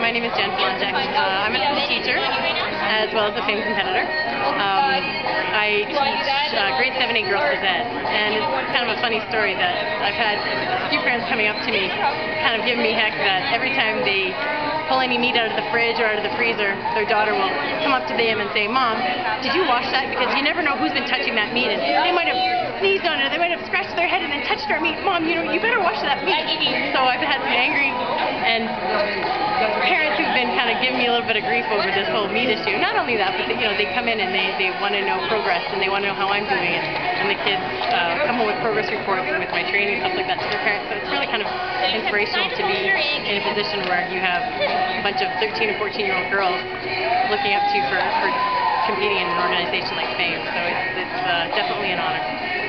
my name is Jen Flonjek. I'm a school teacher as well as a famed competitor. I teach grade 7, 8 girls phys ed, and it's kind of a funny story that I've had a few parents coming up to me kind of giving me heck that every time they pull any meat out of the fridge or out of the freezer, their daughter will come up to them and say, "Mom, did you wash that? Because you never know who's been touching that meat, and they might have sneezed on it, they might have scratched their head and then touched our meat. Mom, you better wash that meat." So I've had some angry and parents who've been kind of giving me a little bit of grief over this whole meat issue. Not only that, but they come in and they want to know progress and they want to know how I'm doing it. And the kids come home with progress reports with my training, stuff like that to their parents. So it's really kind of inspirational to be in a position where you have a bunch of 13 and 14-year-old girls looking up to you for competing in an organization like FAME. So it's definitely an honor.